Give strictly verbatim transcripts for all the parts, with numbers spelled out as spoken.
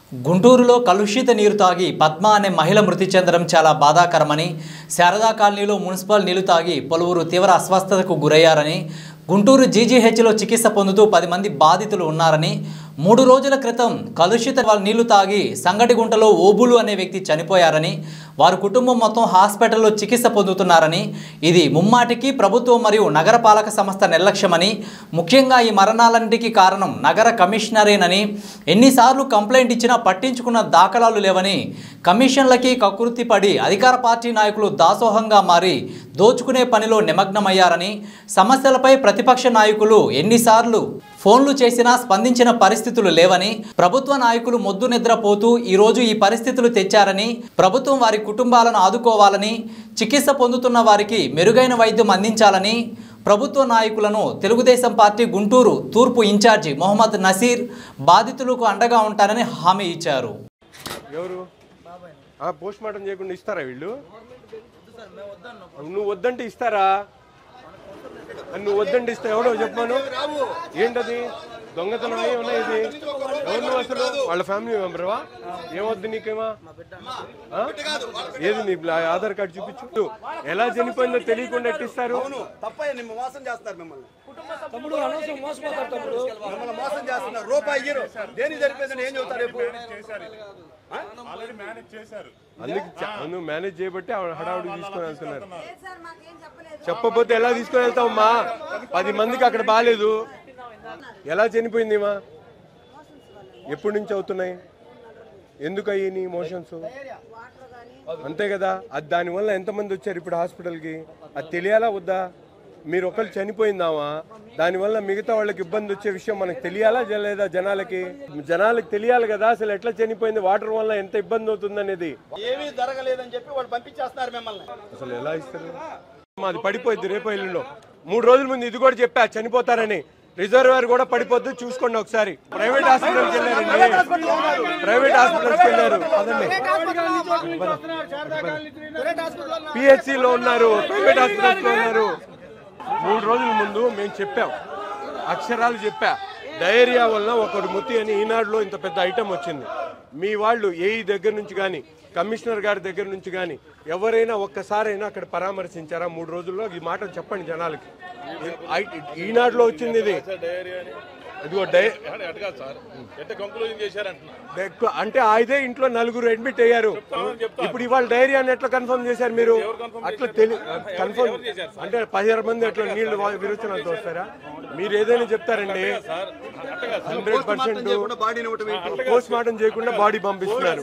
గుంటూరులో కలుషిత నీరు తాగి పద్మ అనే మహిళ మృతి చెందడం చాలా బాధాకరమని, శారదా కాలనీలో మున్సిపల్ నీళ్లు తాగి పలువురు తీవ్ర అస్వస్థతకు గురయ్యారని, గుంటూరు జీజీహెచ్లో చికిత్స పొందుతూ పది మంది బాధితులు ఉన్నారని, మూడు రోజుల క్రితం కలుషిత నీళ్లు తాగి సంగటిగుంటలో ఓబులు అనే వ్యక్తి చనిపోయారని, వారి కుటుంబం మొత్తం హాస్పిటల్లో చికిత్స పొందుతున్నారని, ఇది ముమ్మాటికి ప్రభుత్వం మరియు నగరపాలక సంస్థ నిర్లక్ష్యమని, ముఖ్యంగా ఈ మరణాలన్నిటికీ కారణం నగర కమిషనరేనని, ఎన్నిసార్లు కంప్లైంట్ ఇచ్చినా పట్టించుకున్న దాఖలాలు లేవని, కమిషన్లకి కకృతి పడి అధికార పార్టీ నాయకులు దాసోహంగా మారి దోచుకునే పనిలో నిమగ్నమయ్యారని, సమస్యలపై ప్రతిపక్ష నాయకులు ఎన్నిసార్లు ఫోన్లు చేసినా స్పందించిన పరిస్థితులు లేవని, ప్రభుత్వ నాయకులు మొద్దు నిద్రపోతూ ఈరోజు ఈ పరిస్థితులు తెచ్చారని, ప్రభుత్వం వారి కుటుంబాలను ఆదుకోవాలని, చికిత్స పొందుతున్న వారికి మెరుగైన వైద్యం అందించాలని ప్రభుత్వ నాయకులను తెలుగుదేశం పార్టీ గుంటూరు తూర్పు ఇన్ఛార్జి మొహమ్మద్ నసీర్ బాధితులకు అండగా ఉంటారని హామీ ఇచ్చారు. ఎవరు పోస్ట్ మార్టం చేయకుండా ఇస్తారా వీళ్ళు? నువ్వు వద్దంటే ఇస్తారా? నువ్వు వద్దంటే ఇస్తా ఎవడో చెప్పాను. ఏంటది దొంగతనం ఏమన్నా? ఇది ఎవరు నువ్వు అసలు? వాళ్ళ ఫ్యామిలీ మెంబర్వా? ఏమొద్దు నీకేమా? ఏది నీ ఆధార్ కార్డు చూపించు. ఎలా చనిపోయిందో తెలియకుండా ఎట్టిస్తారు? అందుకు మేనేజ్ చేయబట్టి హడావుడి తీసుకొని వెళ్తున్నారు. చెప్పకపోతే ఎలా తీసుకొని వెళ్తావమ్మా? పది మందికి అక్కడ బాగాలేదు. ఎలా చనిపోయింది మా? ఎప్పటి నుంచి అవుతున్నాయి? ఎందుకు అయ్యి మోషన్స్? అంతే కదా. అది దానివల్ల ఎంతమంది వచ్చారు ఇప్పుడు హాస్పిటల్కి? అది తెలియాలా వద్దా? మీరు ఒకళ్ళు చనిపోయిందామా, దానివల్ల మిగతా వాళ్ళకి ఇబ్బంది వచ్చే విషయం మనకు తెలియాలా లేదా? జనాలకి జనాలకి తెలియాలి కదా అసలు ఎట్లా చనిపోయింది, వాటర్ వల్ల ఎంత ఇబ్బంది అవుతుంది అనేది. ఏమీ జరగలేదని చెప్పి వాళ్ళు పంపించేస్తున్నారు మిమ్మల్ని. అసలు ఎలా ఇస్తారు? అది పడిపోయింది రేపు ఎల్లుండో. మూడు రోజుల ముందు ఇది కూడా చెప్పా చనిపోతారని. రిజర్వేర్ కూడా పడిపోద్ది, చూసుకోండి ఒకసారి. ప్రైవేట్ హాస్పిటల్కి వెళ్ళారండి, ప్రైవేట్ హాస్పిటల్కి వెళ్ళారు. అదండి పిహెచ్సిలో ఉన్నారు, ప్రైవేట్ హాస్పిటల్స్ లో ఉన్నారు. మూడు రోజుల ముందు మేము చెప్పాం, అక్షరాలు చెప్పా, డయేరియా వల్ల ఒకటి ముత్తి అని ఈనాడులో ఇంత పెద్ద ఐటమ్ వచ్చింది. మీ వాళ్ళు ఏఈ దగ్గర నుంచి కానీ కమిషనర్ గారి దగ్గర నుంచి కానీ ఎవరైనా ఒక్కసారైనా అక్కడ పరామర్శించారా? మూడు రోజుల్లో ఈ మాట చెప్పండి జనాలకి. ఈనాడులో వచ్చింది ఇది. ఇదిగో అంటే ఆయదే ఇంట్లో నలుగురు అడ్మిట్ అయ్యారు. ఇప్పుడు ఇవాళ డైరియా అని ఎట్లా కన్ఫర్మ్ చేశారు మీరు? అట్లా తెలి కన్ఫర్మ్ అంటే పదిహేను మంది అట్లా నీళ్లు విరోచనాలతో వస్తారా? మీరు ఏదైనా చెప్తారండి. హండ్రెడ్ పర్సెంట్ పోస్ట్ మార్టం చేయకుండా బాడీ పంపిస్తున్నారు.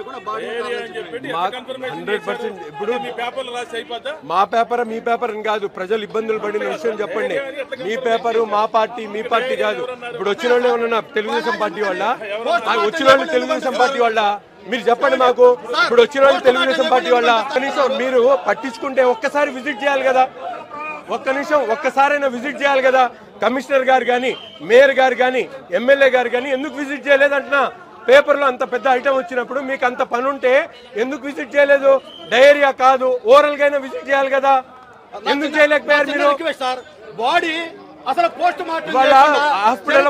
హండ్రెడ్ పర్సెంట్ ఇప్పుడు మా పేపర్ మీ పేపర్ అని కాదు, ప్రజలు ఇబ్బందులు పడిన విషయం చెప్పండి. మీ పేపరు మా పార్టీ మీ పార్టీ కాదు. ఇప్పుడు వచ్చిన వాళ్ళు ఏమన్నా తెలుగుదేశం పార్టీ వాళ్ళ? వచ్చిన వాళ్ళు తెలుగుదేశం పార్టీ వాళ్ళ? మీరు చెప్పండి మాకు. ఇప్పుడు వచ్చిన వాళ్ళు తెలుగుదేశం పార్టీ వాళ్ళ? కనీసం మీరు పట్టించుకుంటే ఒక్కసారి విజిట్ చేయాలి కదా. ఒక్క నిమిషం ఒక్కసారైనా విజిట్ చేయాలి కదా. కమిషనర్ గారు కానీ మేయర్ గారు కానీ ఎమ్మెల్యే గారు కానీ ఎందుకు విజిట్ చేయలేదంటున్నా? పేపర్లో అంత పెద్ద ఐటమ్ వచ్చినప్పుడు మీకు అంత పని ఉంటే ఎందుకు విజిట్ చేయలేదు? డయేరియా కాదు, ఓరల్ గైనా విజిట్ చేయాలి కదా. ఎందుకు చేయలేకపోయారు మీరు? బాడీ అసలు post mortem hospital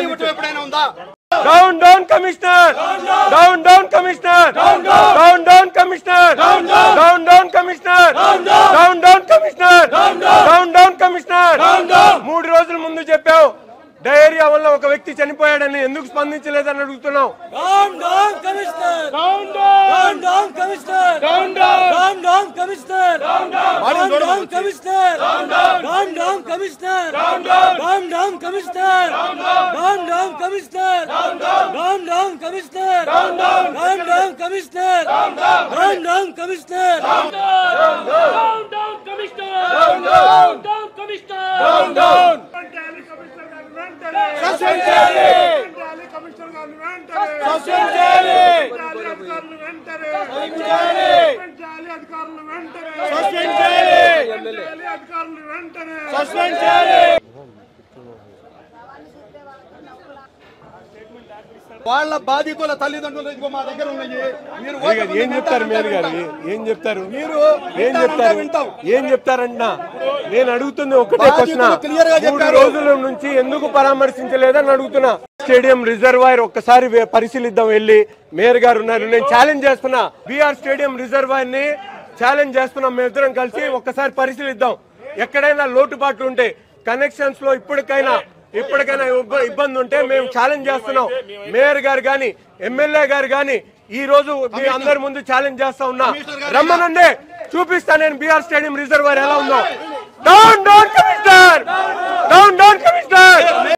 down down commissioner, down down commissioner, down down commissioner, down down commissioner, down down commissioner, down down commissioner. మూడు రోజుల ముందు చెప్పావు డయేరియా వల్ల ఒక వ్యక్తి చనిపోయాడని, ఎందుకు స్పందించలేదని అడుగుతున్నావు. వాళ్ళ బాధితుల తల్లిదండ్రులు ఇదిగో మా దగ్గర ఉన్నాయి. ఏం చెప్తారు మేయర్ గారు? ఏం చెప్తారు మీరు? ఏం చెప్తారు? ఏం చెప్తారంటున్నా? నేను అడుగుతుంది ఒకటే క్వశ్చన్. మూడు రోజుల నుంచి ఎందుకు పరామర్శించలేదని అడుగుతున్నా. స్టేడియం రిజర్వాయర్ ఒక్కసారి పరిశీలిద్దాం వెళ్ళి. మేయర్ గారు ఉన్నారు, నేను ఛాలెంజ్ చేస్తున్నా. బీఆర్ స్టేడియం రిజర్వాయర్ ని ఛాలెంజ్ చేస్తున్నాం. మేమిద్దరం కలిసి ఒక్కసారి పరిశీలిద్దాం. ఎక్కడైనా లోటుపాట్లు ఉంటే కనెక్షన్స్ లో ఇప్పటికైనా ఇప్పటికైనా ఇబ్బంది ఉంటే మేము ఛాలెంజ్ చేస్తున్నాం. మేయర్ గారు గాని ఎమ్మెల్యే గారు గాని ఈ రోజు మీ అందరి ముందు ఛాలెంజ్ చేస్తా ఉన్నా. రమ్మనండి, చూపిస్తా నేను బీఆర్ స్టేడియం రిజర్వాయర్ ఎలా ఉందో. Down down commissioner, down down commissioner.